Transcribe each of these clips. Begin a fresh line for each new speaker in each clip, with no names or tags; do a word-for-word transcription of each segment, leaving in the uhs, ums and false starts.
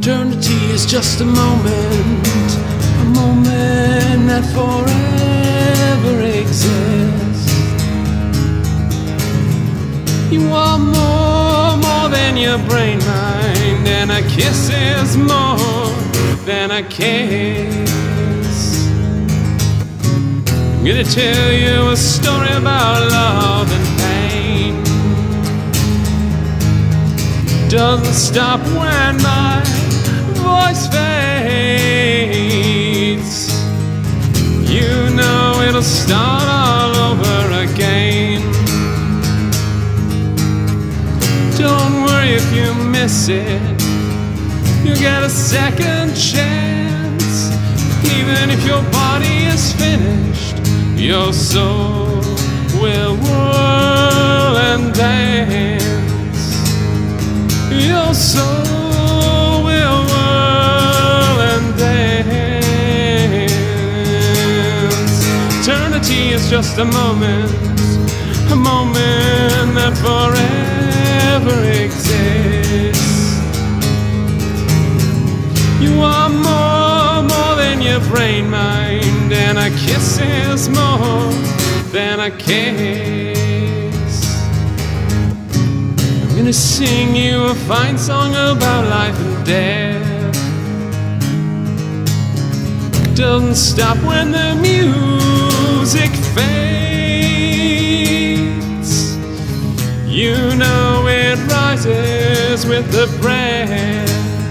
Eternity is just a moment, a moment that forever exists. You are more, more than your brain mind, and a kiss is more than a kiss. I'm gonna tell you a story about love and pain. Doesn't stop when my voice fades. You know it'll start all over again. Don't worry if you miss it, you'll get a second chance. Even if your body is finished, your soul will whirl and dance. Your soul will whirl and dance. Eternity is just a moment, a moment that forever exists. You are more, more than your brain mind, and a kiss is more than a kiss. I'm gonna sing you a fine song about life and death. Doesn't stop when the music fades. You know it rises with the breath.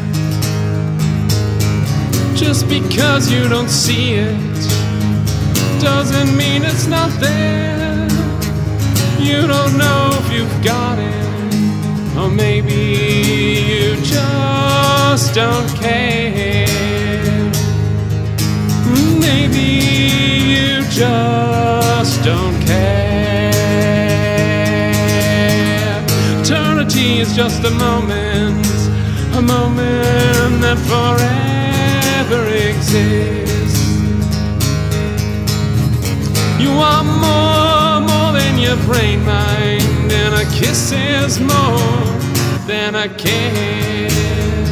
Just because you don't see it doesn't mean it's not there. You don't know if you've got it, or maybe you just don't care. Maybe you just don't care. Eternity is just a moment, a moment that forever exists. You are more, more than your brain mind, and a kiss is more than a kiss.